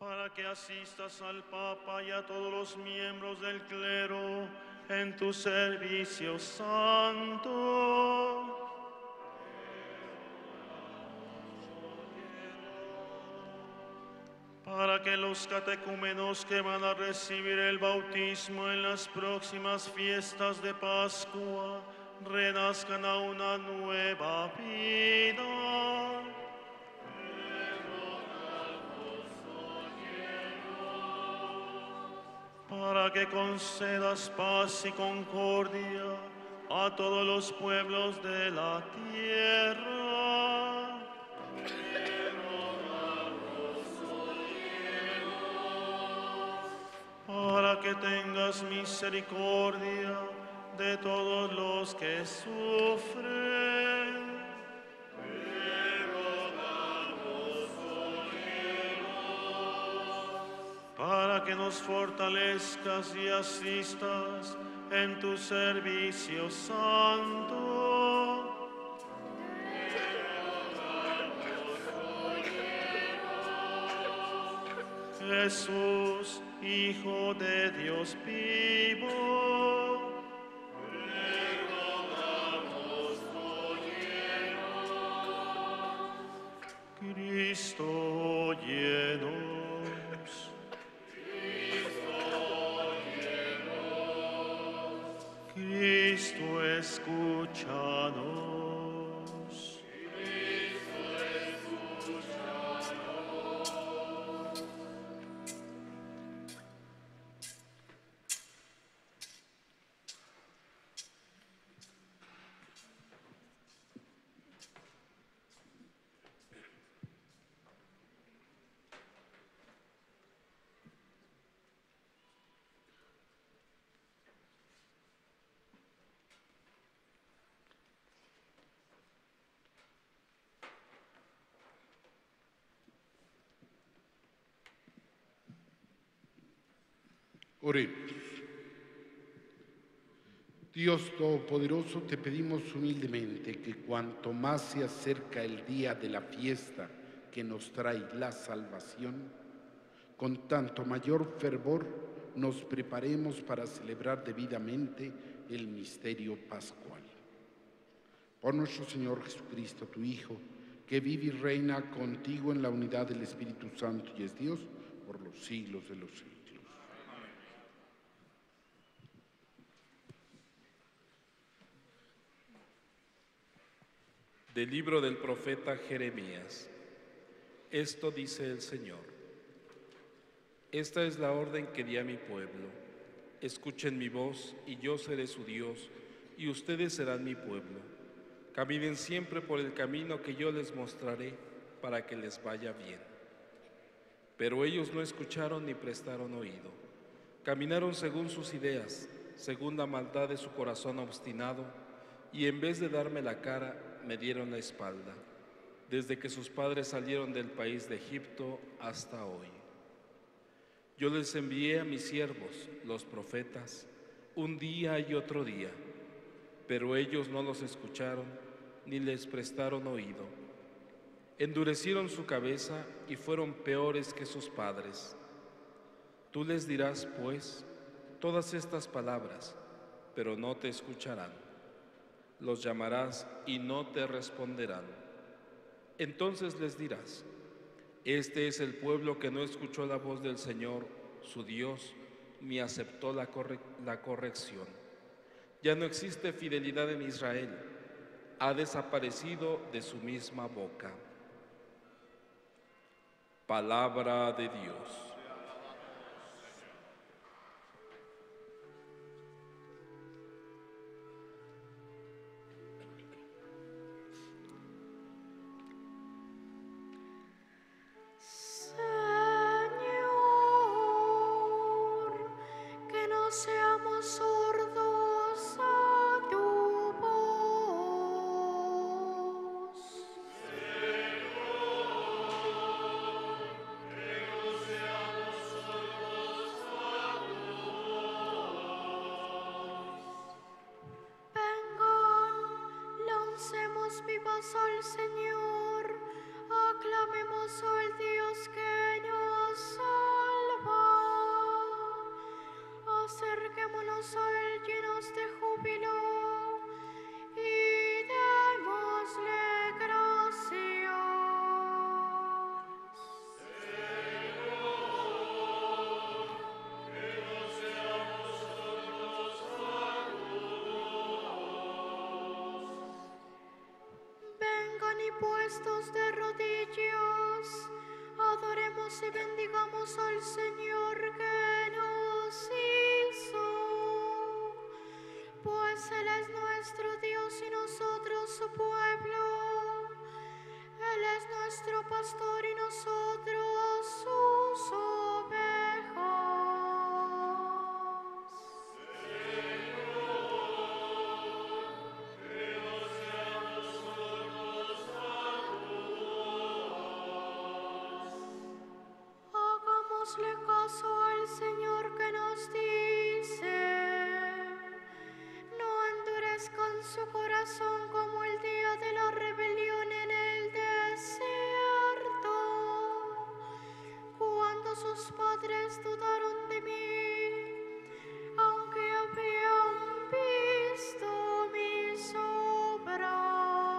para que asistas al Papa y a todos los miembros del clero en tu servicio santo. Para que los catecúmenos que van a recibir el bautismo en las próximas fiestas de Pascua renazcan a una nueva vida. Para que concedas paz y concordia a todos los pueblos de la tierra. Para que tengas misericordia de todos los que sufren. Para que nos fortalezcas y asistas en tu servicio santo. Jesús, Hijo de Dios vivo, Cristo llenos. Cristo escúchanos. Oremos. Dios Todopoderoso, te pedimos humildemente que cuanto más se acerca el día de la fiesta que nos trae la salvación, con tanto mayor fervor nos preparemos para celebrar debidamente el misterio pascual. Por nuestro Señor Jesucristo, tu Hijo, que vive y reina contigo en la unidad del Espíritu Santo y es Dios por los siglos de los siglos. Del libro del profeta Jeremías. Esto dice el Señor. Esta es la orden que di a mi pueblo. Escuchen mi voz y yo seré su Dios y ustedes serán mi pueblo. Caminen siempre por el camino que yo les mostraré para que les vaya bien. Pero ellos no escucharon ni prestaron oído. Caminaron según sus ideas, según la maldad de su corazón obstinado, y en vez de darme la cara, me dieron la espalda, desde que sus padres salieron del país de Egipto hasta hoy. Yo les envié a mis siervos, los profetas, un día y otro día, pero ellos no los escucharon ni les prestaron oído. Endurecieron su cabeza y fueron peores que sus padres. Tú les dirás, pues, todas estas palabras, pero no te escucharán. Los llamarás y no te responderán. Entonces les dirás, este es el pueblo que no escuchó la voz del Señor, su Dios, ni aceptó la corrección. Ya no existe fidelidad en Israel, ha desaparecido de su misma boca. Palabra de Dios. Seamos sordos a tu voz. Señor, que no seamos sordos a tu voz. Vengan, lancemos vivas al Señor, aclamemos al Dios que nos ha y puestos de rodillas, adoremos y bendigamos al Señor que nos hizo, pues Él es nuestro Dios y nosotros su pueblo. Él es nuestro pastor y nosotros sus ovejas. Hagámosle caso al Señor que nos dice: no endurezcan su corazón como el día de la rebelión en el desierto, cuando sus padres dudaron de mí, aunque habían visto mis obras.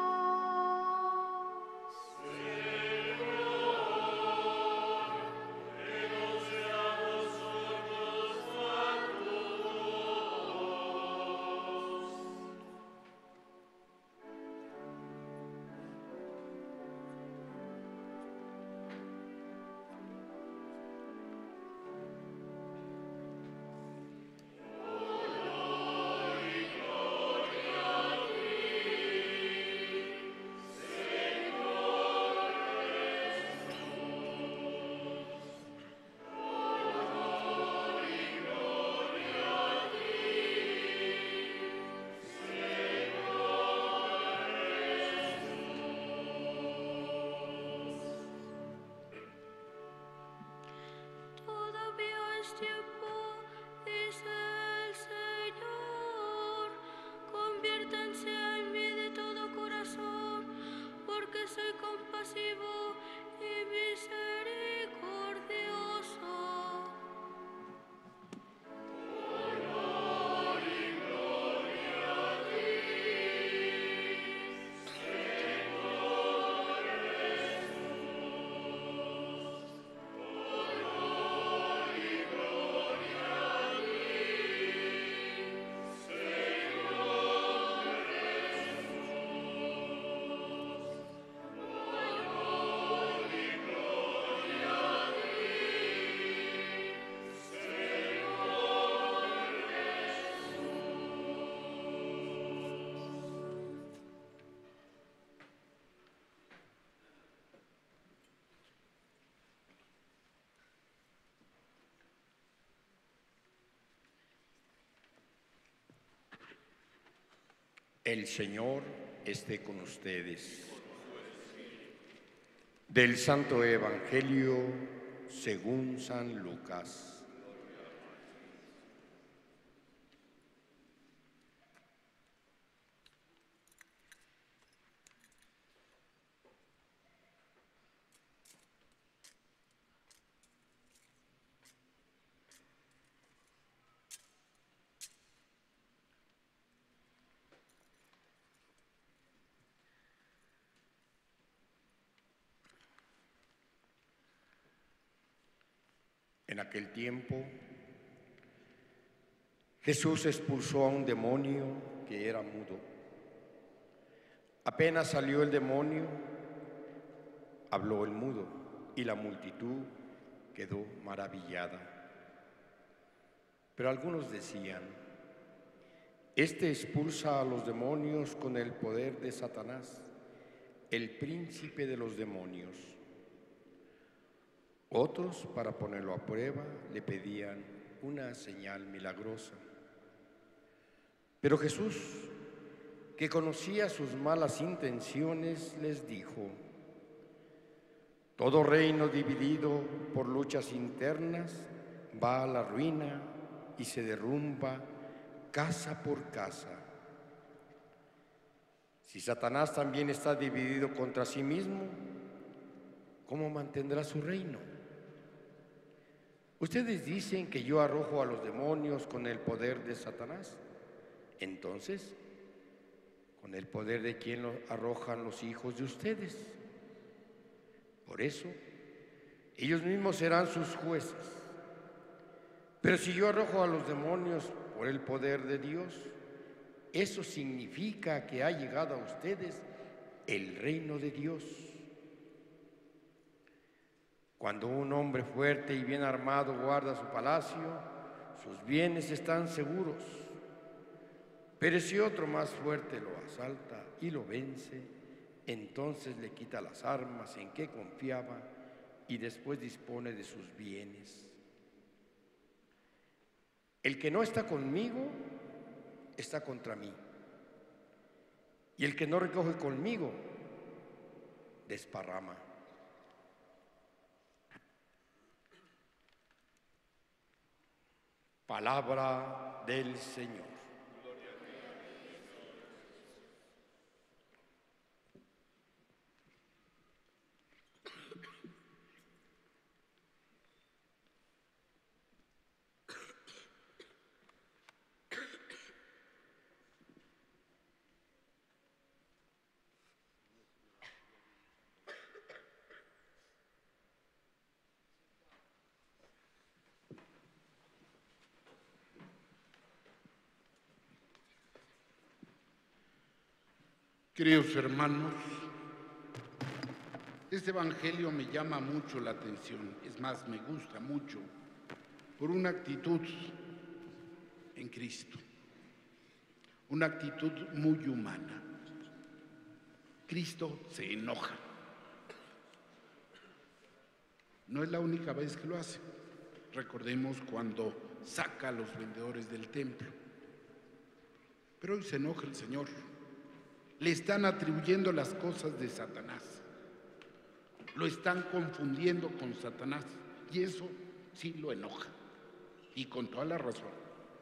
Todavía es tiempo, dice el Señor, conviértanse en mí de todo corazón, porque soy compasivo y misericordioso. El Señor esté con ustedes. Del Santo Evangelio según San Lucas. En aquel tiempo, Jesús expulsó a un demonio que era mudo. Apenas salió el demonio, habló el mudo, y la multitud quedó maravillada. Pero algunos decían: este expulsa a los demonios con el poder de Satanás, el príncipe de los demonios. Otros, para ponerlo a prueba, le pedían una señal milagrosa. Pero Jesús, que conocía sus malas intenciones, les dijo: todo reino dividido por luchas internas va a la ruina y se derrumba casa por casa. Si Satanás también está dividido contra sí mismo, ¿cómo mantendrá su reino? Ustedes dicen que yo arrojo a los demonios con el poder de Satanás. Entonces, ¿con el poder de quién lo arrojan los hijos de ustedes? Por eso, ellos mismos serán sus jueces. Pero si yo arrojo a los demonios por el poder de Dios, eso significa que ha llegado a ustedes el reino de Dios. Cuando un hombre fuerte y bien armado guarda su palacio, sus bienes están seguros. Pero si otro más fuerte lo asalta y lo vence, entonces le quita las armas en que confiaba y después dispone de sus bienes. El que no está conmigo está contra mí, y el que no recoge conmigo desparrama. Palabra del Señor. Queridos hermanos, este evangelio me llama mucho la atención, es más, me gusta mucho, por una actitud en Cristo, una actitud muy humana. Cristo se enoja. No es la única vez que lo hace. Recordemos cuando saca a los vendedores del templo. Pero hoy se enoja el Señor. Le están atribuyendo las cosas de Satanás. Lo están confundiendo con Satanás. Y eso sí lo enoja. Y con toda la razón.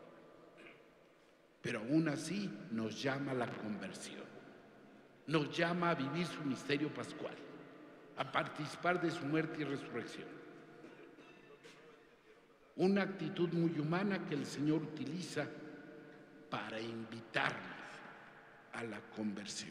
Pero aún así nos llama a la conversión. Nos llama a vivir su misterio pascual. A participar de su muerte y resurrección. Una actitud muy humana que el Señor utiliza para invitarnos a la conversión.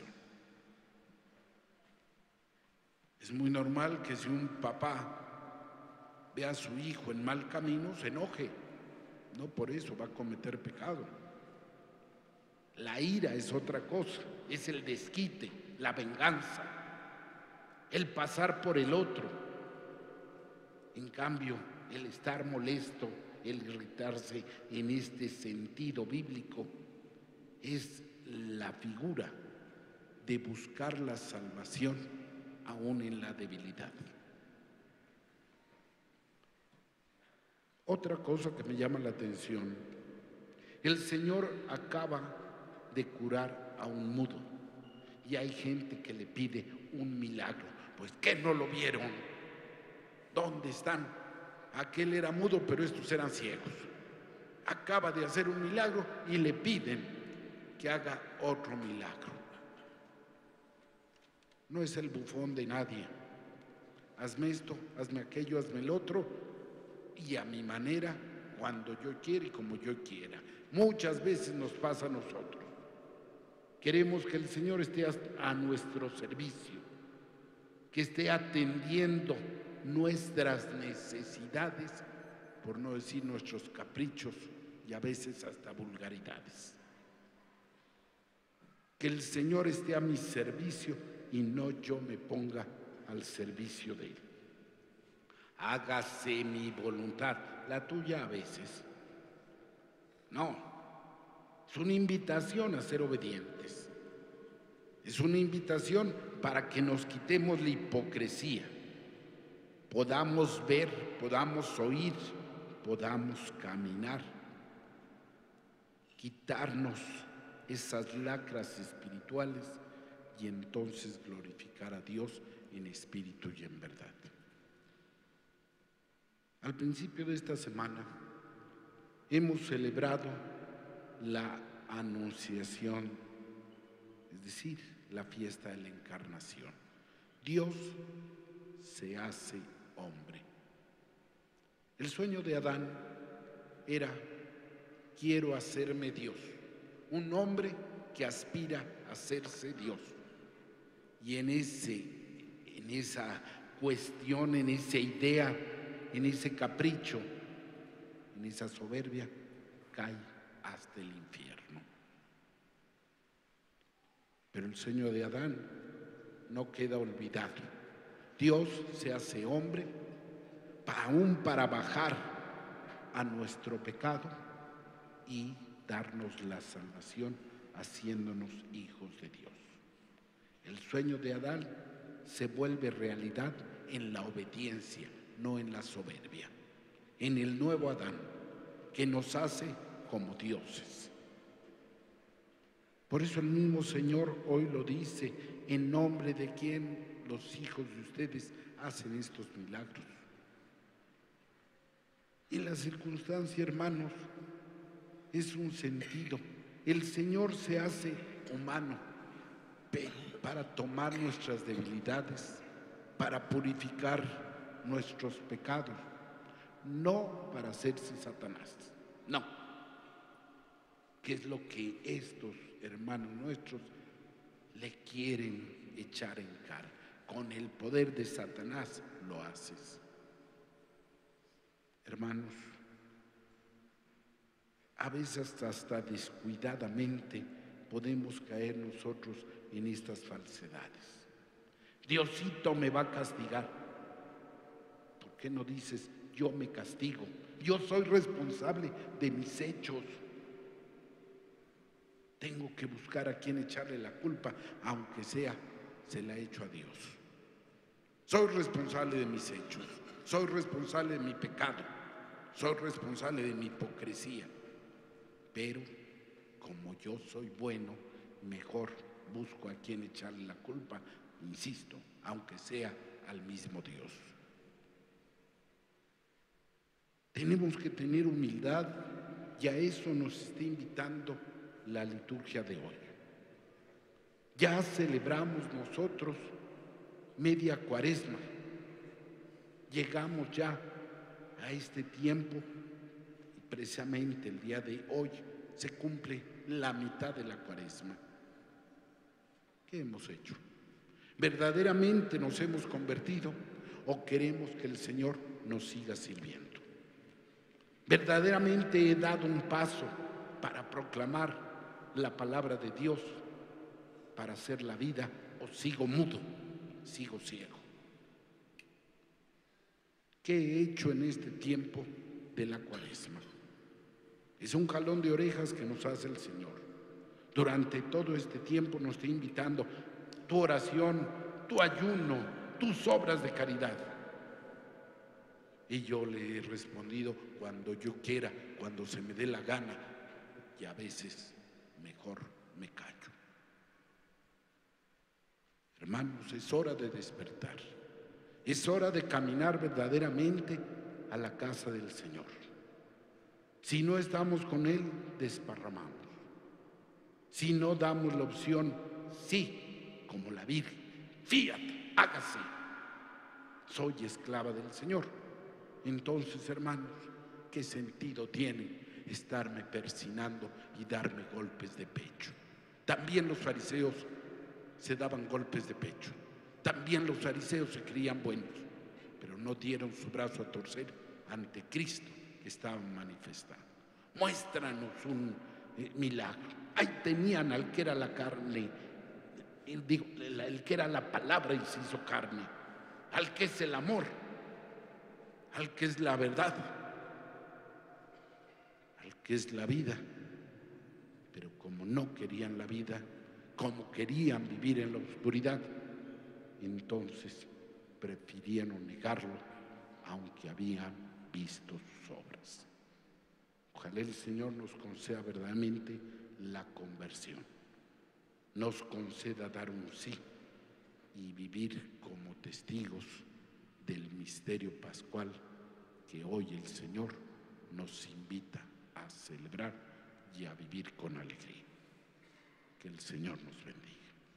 Es muy normal que si un papá ve a su hijo en mal camino, se enoje. No por eso va a cometer pecado. La ira es otra cosa, es el desquite, la venganza, el pasar por el otro. En cambio, el estar molesto, el irritarse en este sentido bíblico, es la figura de buscar la salvación aún en la debilidad. Otra cosa que me llama la atención, el Señor acaba de curar a un mudo y hay gente que le pide un milagro. Pues ¿qué no lo vieron? ¿Dónde están? Aquel era mudo, pero estos eran ciegos. Acaba de hacer un milagro y le piden que haga otro milagro. No es el bufón de nadie. Hazme esto, hazme aquello, hazme el otro, y a mi manera, cuando yo quiera y como yo quiera. Muchas veces nos pasa a nosotros. Queremos que el Señor esté a nuestro servicio, que esté atendiendo nuestras necesidades, por no decir nuestros caprichos y a veces hasta vulgaridades. Que el Señor esté a mi servicio y no yo me ponga al servicio de Él. Hágase mi voluntad, la tuya a veces. No, es una invitación a ser obedientes. Es una invitación para que nos quitemos la hipocresía. Podamos ver, podamos oír, podamos caminar. Quitarnos esas lacras espirituales y entonces glorificar a Dios en espíritu y en verdad. Al principio de esta semana hemos celebrado la Anunciación, es decir, la fiesta de la Encarnación. Dios se hace hombre. El sueño de Adán era: quiero hacerme Dios, un hombre que aspira a hacerse Dios. Y en esa cuestión, en esa idea, en ese capricho, en esa soberbia, cae hasta el infierno. Pero el sueño de Adán no queda olvidado. Dios se hace hombre aún para bajar a nuestro pecado y darnos la salvación, haciéndonos hijos de Dios. El sueño de Adán se vuelve realidad en la obediencia, no en la soberbia. En el nuevo Adán, que nos hace como dioses. Por eso el mismo Señor hoy lo dice, en nombre de quien los hijos de ustedes hacen estos milagros. Y la circunstancia, hermanos, es un sentido. El Señor se hace humano para tomar nuestras debilidades, para purificar nuestros pecados, no para hacerse Satanás, no. ¿Qué es lo que estos hermanos nuestros le quieren echar en cara? Con el poder de Satanás lo haces. Hermanos, a veces hasta descuidadamente podemos caer nosotros en estas falsedades. Diosito me va a castigar. ¿Por qué no dices, yo me castigo? Yo soy responsable de mis hechos. Tengo que buscar a quien echarle la culpa, aunque sea, se la echo a Dios. Soy responsable de mis hechos, soy responsable de mi pecado, soy responsable de mi hipocresía. Pero como yo soy bueno, mejor busco a quien echarle la culpa, insisto, aunque sea al mismo Dios. Tenemos que tener humildad y a eso nos está invitando la liturgia de hoy. Ya celebramos nosotros media cuaresma. Llegamos ya a este tiempo y precisamente el día de hoy se cumple la mitad de la cuaresma. ¿Qué hemos hecho? ¿Verdaderamente nos hemos convertido o queremos que el Señor nos siga sirviendo? ¿Verdaderamente he dado un paso para proclamar la palabra de Dios, para hacer la vida, o sigo mudo, sigo ciego? ¿Qué he hecho en este tiempo de la cuaresma? Es un jalón de orejas que nos hace el Señor. Durante todo este tiempo nos está invitando tu oración, tu ayuno, tus obras de caridad. Y yo le he respondido cuando yo quiera, cuando se me dé la gana, y a veces mejor me callo. Hermanos, es hora de despertar. Es hora de caminar verdaderamente a la casa del Señor. Si no estamos con Él, desparramamos. Si no damos la opción, sí, como la Virgen, fiat, hágase. Soy esclava del Señor. Entonces, hermanos, ¿qué sentido tiene estarme persinando y darme golpes de pecho? También los fariseos se daban golpes de pecho. También los fariseos se creían buenos, pero no dieron su brazo a torcer ante Cristo que estaban manifestando. Muéstranos un milagro. Ahí tenían al que era la carne, el que era la palabra y se hizo carne, al que es el amor, al que es la verdad, al que es la vida. Pero como no querían la vida, como querían vivir en la oscuridad, entonces prefirieron negarlo, aunque habían visto sus obras. Ojalá el Señor nos conceda verdaderamente la conversión, nos conceda dar un sí y vivir como testigos del misterio pascual que hoy el Señor nos invita a celebrar y a vivir con alegría. Que el Señor nos bendiga.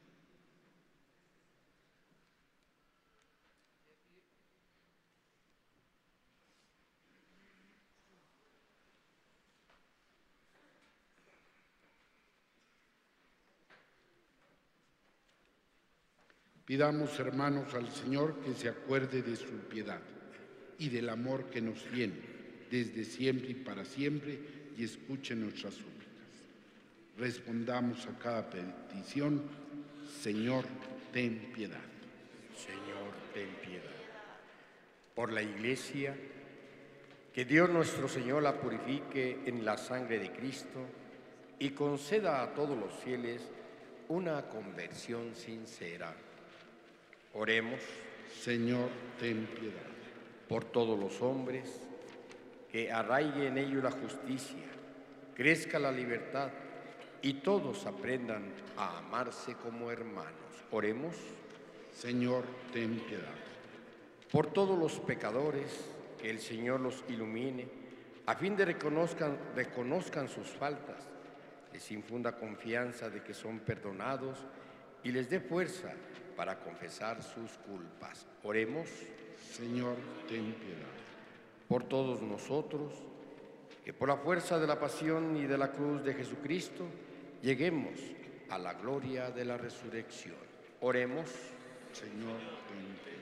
Pidamos, hermanos, al Señor que se acuerde de su piedad y del amor que nos tiene desde siempre y para siempre, y escuche nuestras súplicas. Respondamos a cada petición: Señor, ten piedad. Señor, ten piedad. Por la Iglesia, que Dios nuestro Señor la purifique en la sangre de Cristo y conceda a todos los fieles una conversión sincera. Oremos. Señor, ten piedad. Por todos los hombres, que arraigue en ellos la justicia, crezca la libertad y todos aprendan a amarse como hermanos. Oremos. Señor, ten piedad. Por todos los pecadores, que el Señor los ilumine, a fin de reconozcan sus faltas, les infunda confianza de que son perdonados y les dé fuerza para confesar sus culpas. Oremos. Señor, ten piedad. Por todos nosotros, que por la fuerza de la pasión y de la cruz de Jesucristo, lleguemos a la gloria de la resurrección. Oremos. Señor, ten piedad.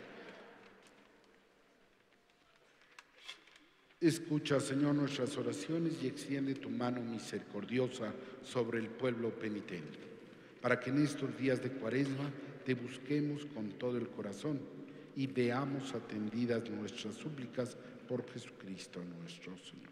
Escucha, Señor, nuestras oraciones y extiende tu mano misericordiosa sobre el pueblo penitente, para que en estos días de Cuaresma te busquemos con todo el corazón y veamos atendidas nuestras súplicas por Jesucristo nuestro Señor.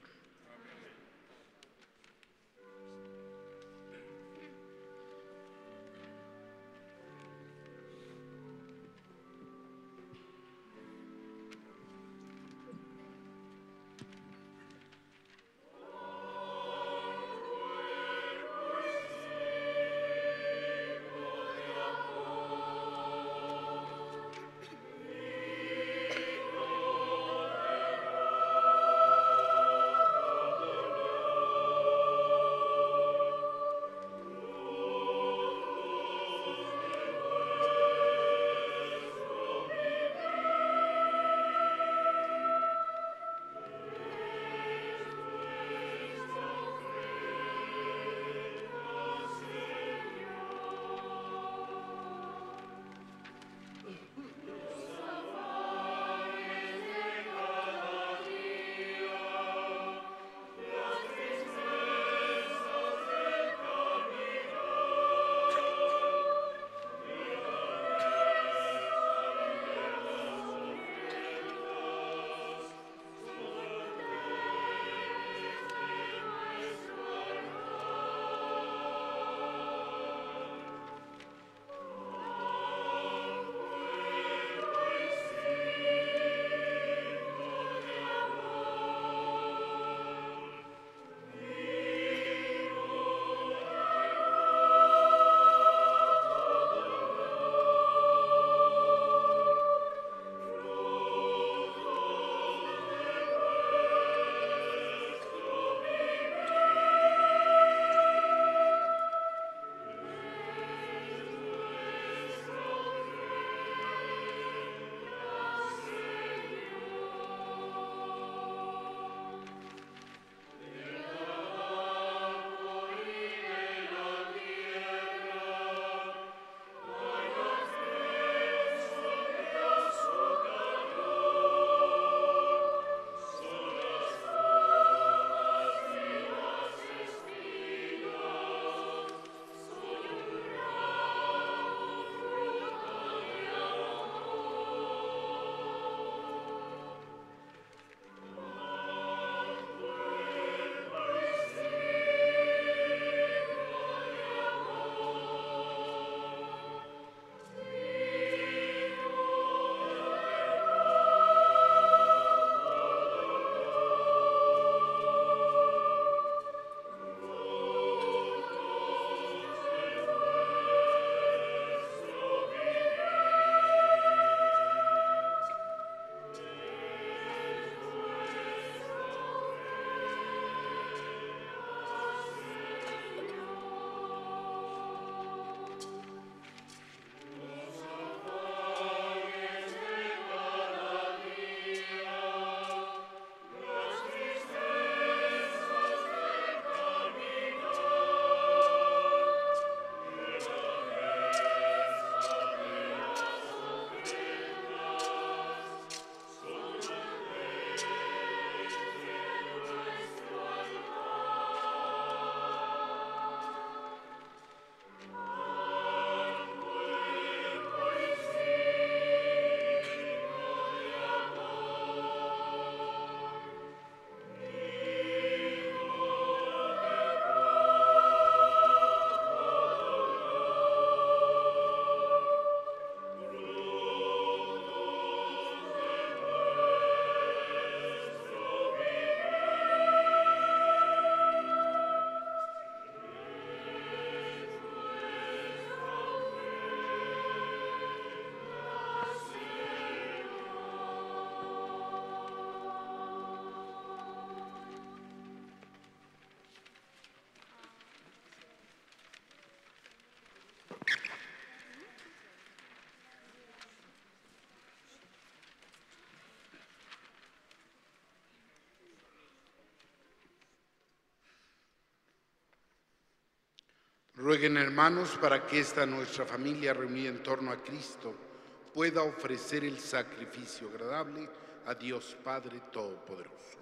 Rueguen, hermanos, para que esta nuestra familia reunida en torno a Cristo pueda ofrecer el sacrificio agradable a Dios Padre Todopoderoso.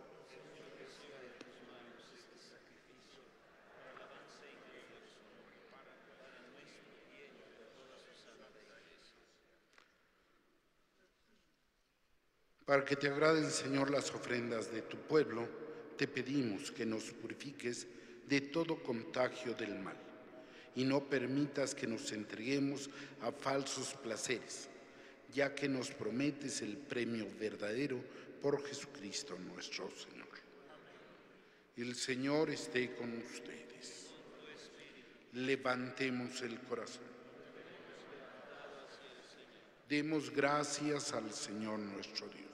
Para que te agraden, Señor, las ofrendas de tu pueblo, te pedimos que nos purifiques de todo contagio del mal y no permitas que nos entreguemos a falsos placeres, ya que nos prometes el premio verdadero por Jesucristo nuestro Señor. El Señor esté con ustedes. Levantemos el corazón. Demos gracias al Señor nuestro Dios.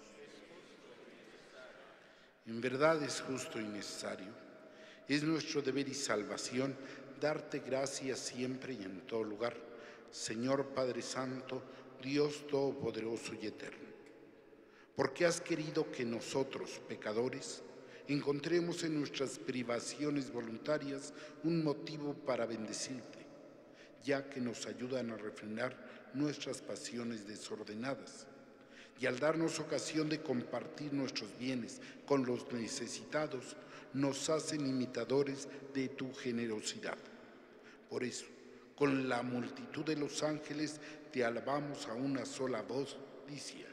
En verdad es justo y necesario, es nuestro deber y salvación darte gracias siempre y en todo lugar, Señor Padre Santo, Dios Todopoderoso y Eterno, porque has querido que nosotros, pecadores, encontremos en nuestras privaciones voluntarias un motivo para bendecirte, ya que nos ayudan a refrenar nuestras pasiones desordenadas. Y al darnos ocasión de compartir nuestros bienes con los necesitados, nos hacen imitadores de tu generosidad. Por eso, con la multitud de los ángeles, te alabamos a una sola voz, diciendo: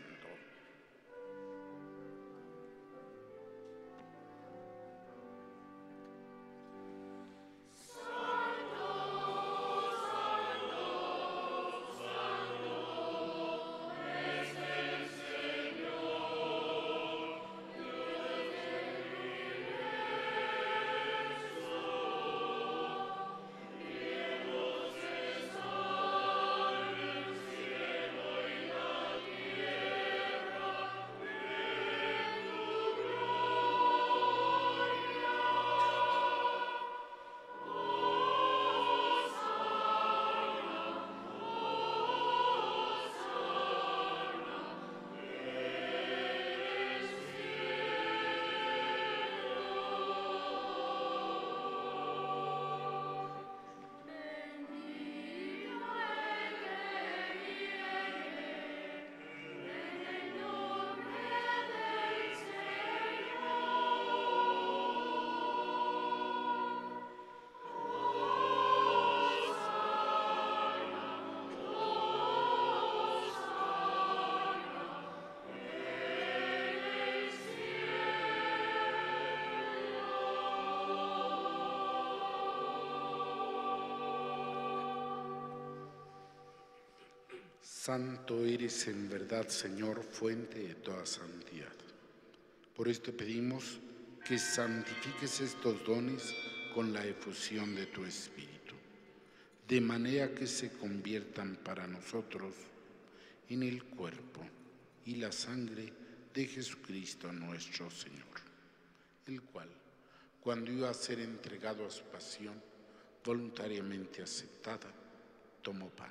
Santo eres en verdad, Señor, fuente de toda santidad. Por esto pedimos que santifiques estos dones con la efusión de tu Espíritu, de manera que se conviertan para nosotros en el cuerpo y la sangre de Jesucristo nuestro Señor, el cual, cuando iba a ser entregado a su pasión, voluntariamente aceptada, tomó pan.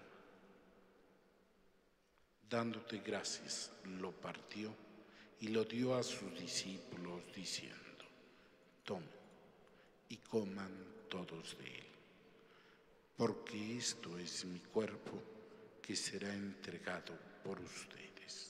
Dándote gracias, lo partió y lo dio a sus discípulos, diciendo: tomen y coman todos de él, porque esto es mi cuerpo que será entregado por ustedes.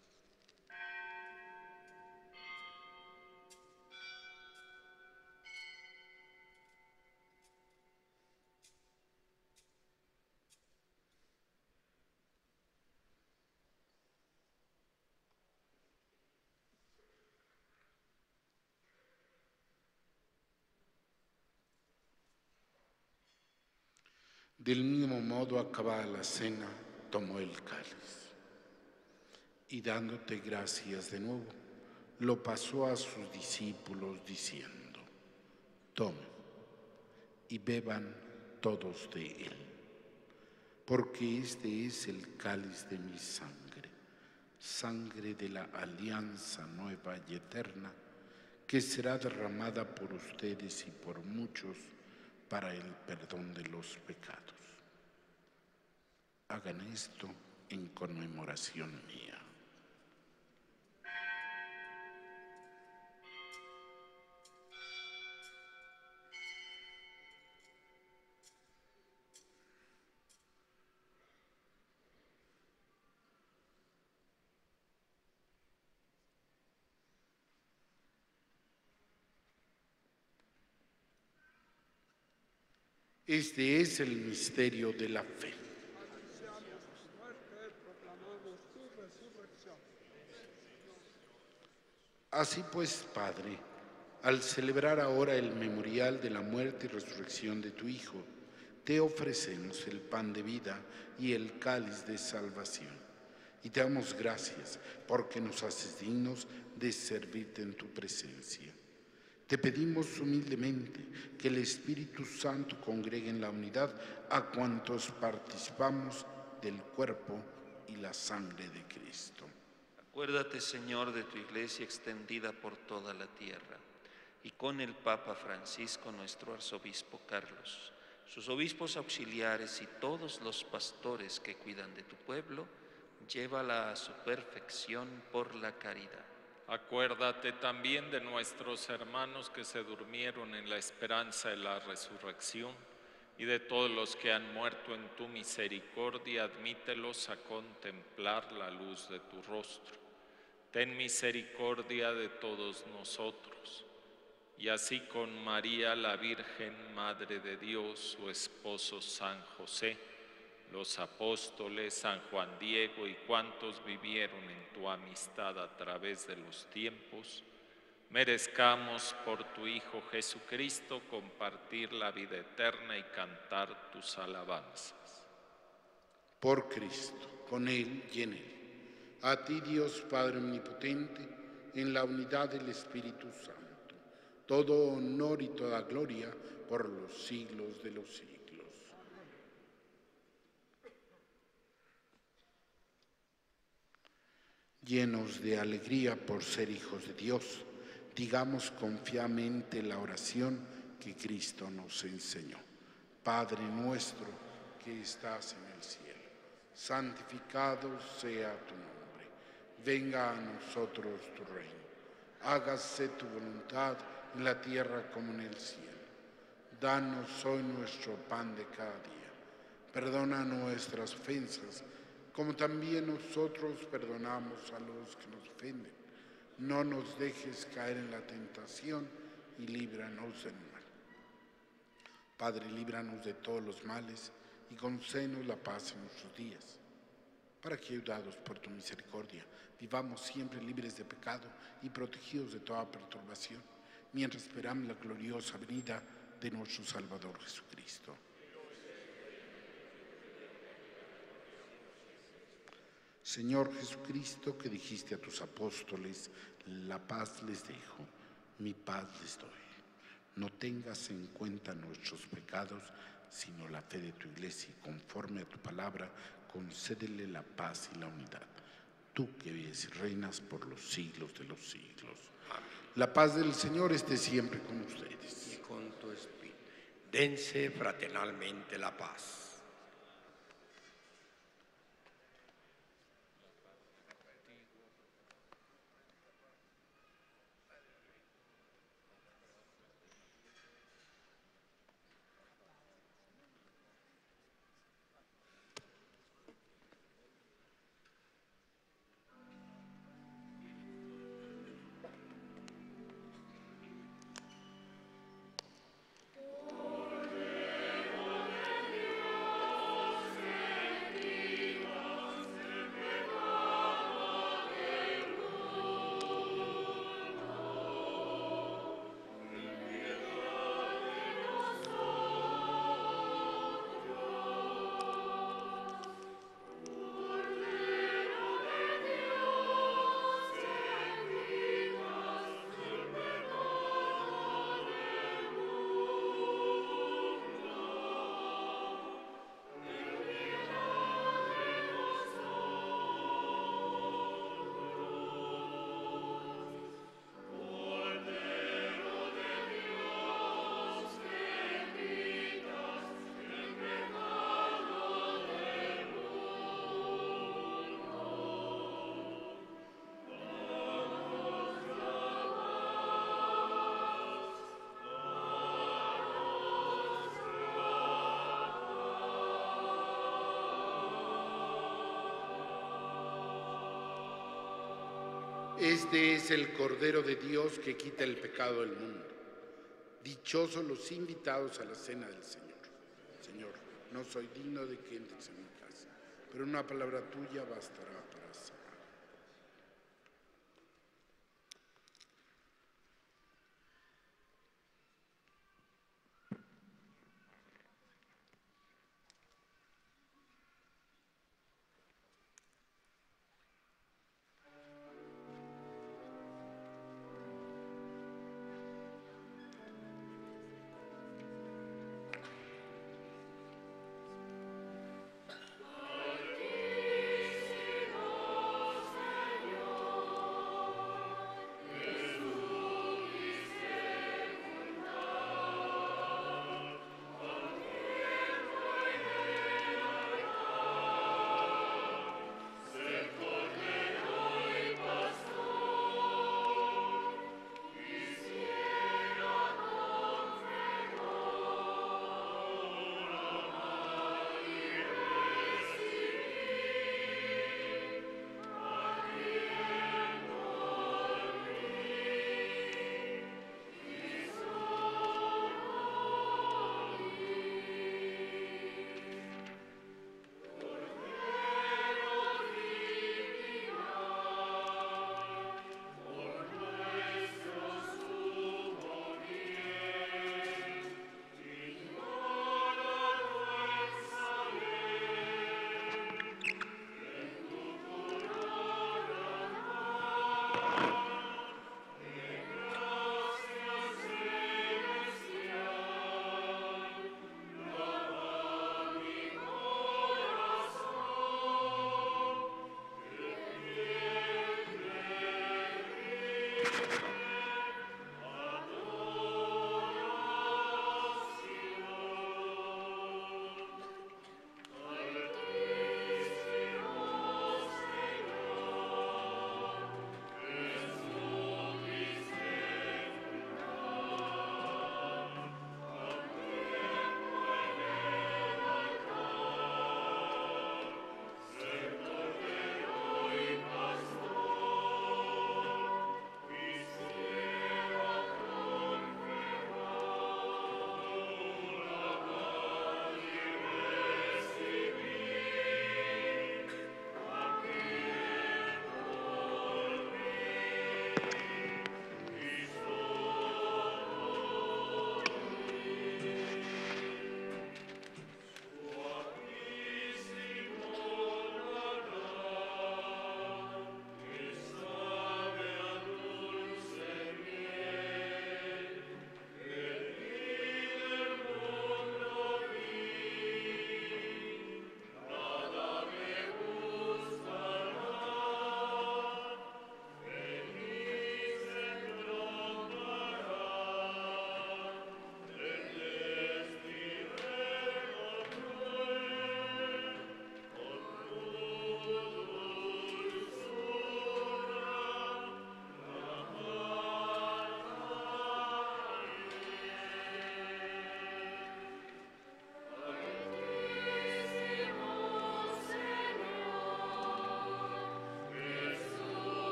Del mismo modo, acabada la cena, tomó el cáliz y, dándote gracias de nuevo, lo pasó a sus discípulos diciendo: tomen y beban todos de él, porque este es el cáliz de mi sangre, sangre de la alianza nueva y eterna, que será derramada por ustedes y por muchos para el perdón de los pecados. Hagan esto en conmemoración mía. Este es el misterio de la fe. Así pues, Padre, al celebrar ahora el memorial de la muerte y resurrección de tu Hijo, te ofrecemos el pan de vida y el cáliz de salvación. Y te damos gracias porque nos haces dignos de servirte en tu presencia. Te pedimos humildemente que el Espíritu Santo congregue en la unidad a cuantos participamos del cuerpo y la sangre de Cristo. Acuérdate, Señor, de tu iglesia extendida por toda la tierra, y con el Papa Francisco, nuestro arzobispo Carlos, sus obispos auxiliares y todos los pastores que cuidan de tu pueblo, llévala a su perfección por la caridad. Acuérdate también de nuestros hermanos que se durmieron en la esperanza de la resurrección, y de todos los que han muerto en tu misericordia, admítelos a contemplar la luz de tu rostro. Ten misericordia de todos nosotros, y así con María, la Virgen, Madre de Dios, su esposo San José, los apóstoles, San Juan Diego y cuantos vivieron en tu amistad a través de los tiempos, merezcamos por tu Hijo Jesucristo compartir la vida eterna y cantar tus alabanzas. Por Cristo, con Él y en Él. A ti, Dios Padre Omnipotente, en la unidad del Espíritu Santo, todo honor y toda gloria por los siglos de los siglos. Llenos de alegría por ser hijos de Dios, digamos confiadamente la oración que Cristo nos enseñó. Padre nuestro que estás en el cielo, santificado sea tu nombre. Venga a nosotros tu reino. Hágase tu voluntad en la tierra como en el cielo. Danos hoy nuestro pan de cada día. Perdona nuestras ofensas, como también nosotros perdonamos a los que nos ofenden. No nos dejes caer en la tentación y líbranos del mal. Padre, líbranos de todos los males y concédenos la paz en nuestros días, para que, ayudados por tu misericordia, vivamos siempre libres de pecado y protegidos de toda perturbación, mientras esperamos la gloriosa venida de nuestro Salvador Jesucristo. Señor Jesucristo, que dijiste a tus apóstoles, la paz les dejo, mi paz les doy. No tengas en cuenta nuestros pecados, sino la fe de tu iglesia, y conforme a tu palabra, concédele la paz y la unidad. Tú que vives y reinas por los siglos de los siglos. Amén. La paz del Señor esté siempre con ustedes. Y con tu espíritu. Dense fraternalmente la paz. Este es el Cordero de Dios que quita el pecado del mundo. Dichosos los invitados a la cena del Señor. No soy digno de que entres en mi casa, pero una palabra tuya bastará para sanar. Altísimo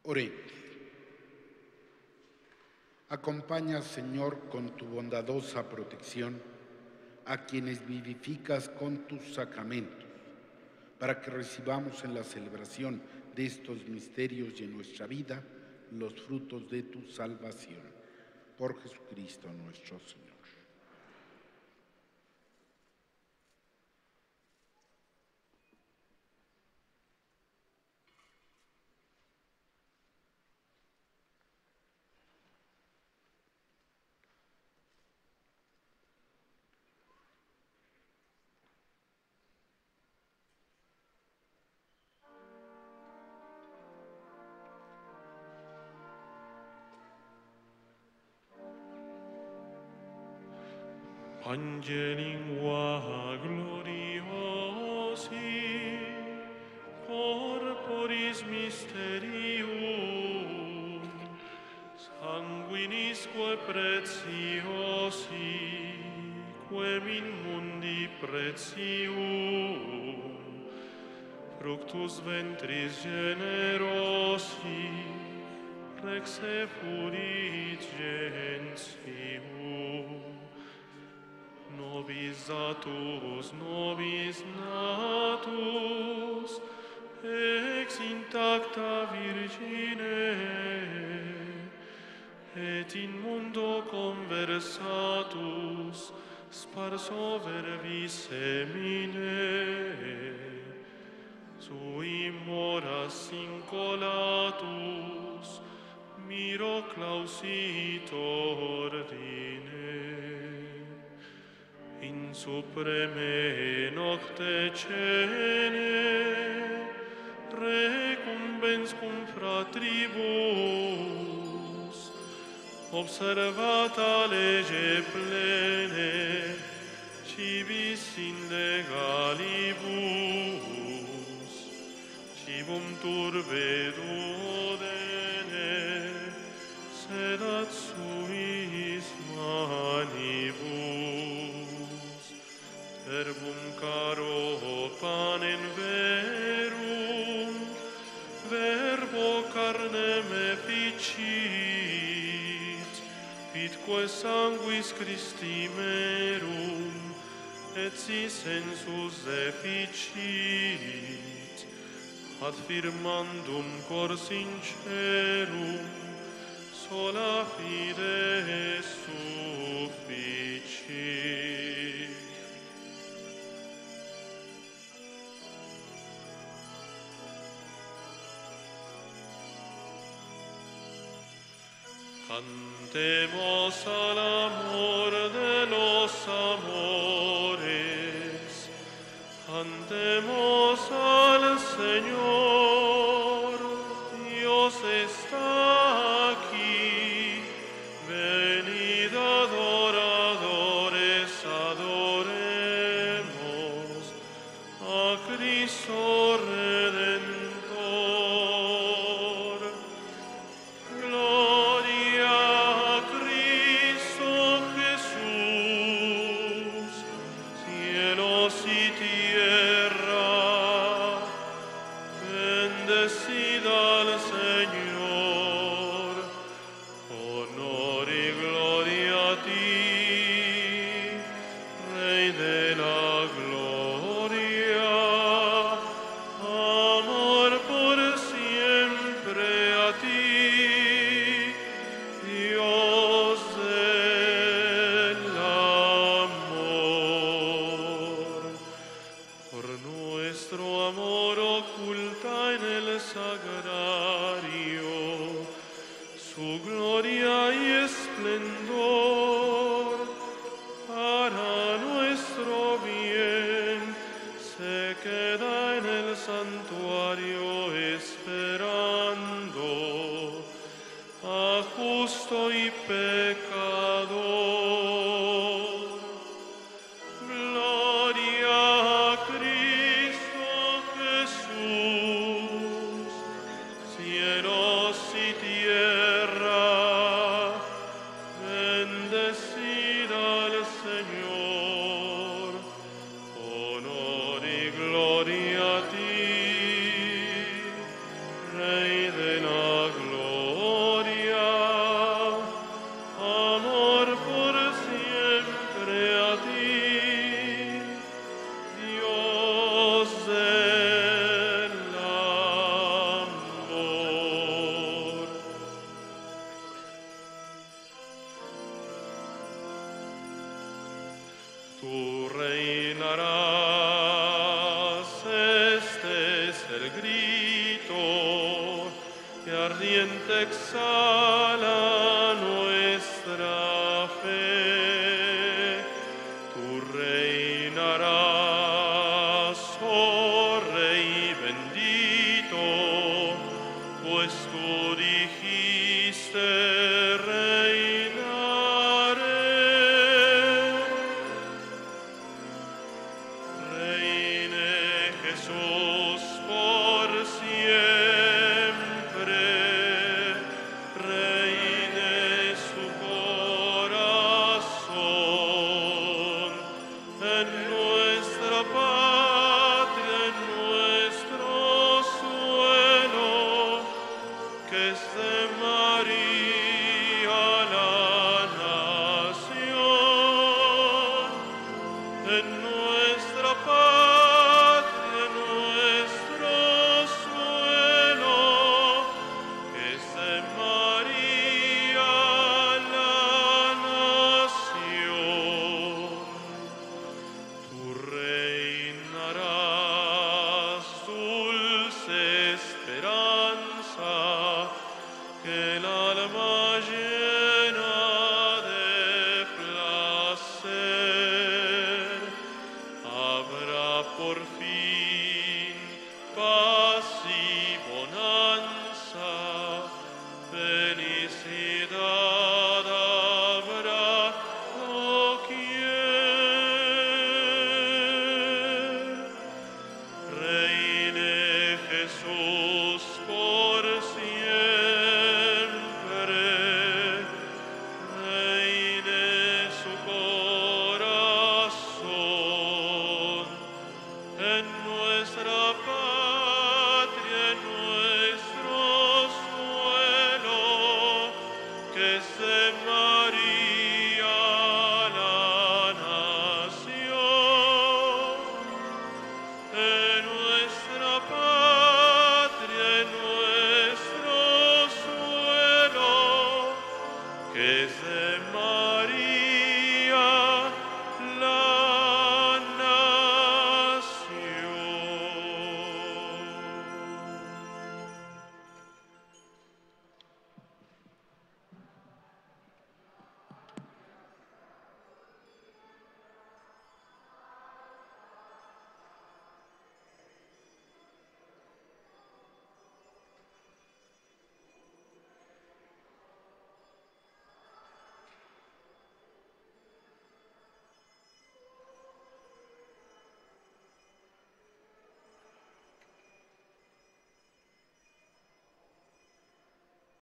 Oremos. Acompaña, Señor, con tu bondadosa protección a quienes vivificas con tus sacramentos, para que recibamos en la celebración de estos misterios y en nuestra vida los frutos de tu salvación. Por Jesucristo nuestro Señor. Angelingua gloriosi, corporis mysterium, sanguinisque preciosi, quem in mundi pretium, fructus ventris generosi, rex effurit gentium. Nobis nobis natus, ex intacta Virgine, et in mundo conversatus, sparso verbi semine, sui moras incolatus, miro clausit ordine. In supreme nocte cene, recumbens cum fratribus, observata lege plene, civis illegalibus, cibum turbe duodene, sedat suis manibus. Verbum caro panem verum, verbo carnem efficit, pitque sanguis Christi merum, et si sensus efficit, ad firmandum cor sincerum, sola fide sufficit. Cantemos al amor de los amores, cantemos al Señor, Dios está aquí, venid adoradores, adoremos a Cristo Redentor. Gloria a ti, Rey de la gloria. Tú reinarás, este es el grito que ardiente exhala nuestra fe. Tú reinarás, oh Rey bendito, pues tú dijiste reinaré. Reine Jesús por siempre, reine su corazón, en nuestra patria, en nuestro suelo, que es de María.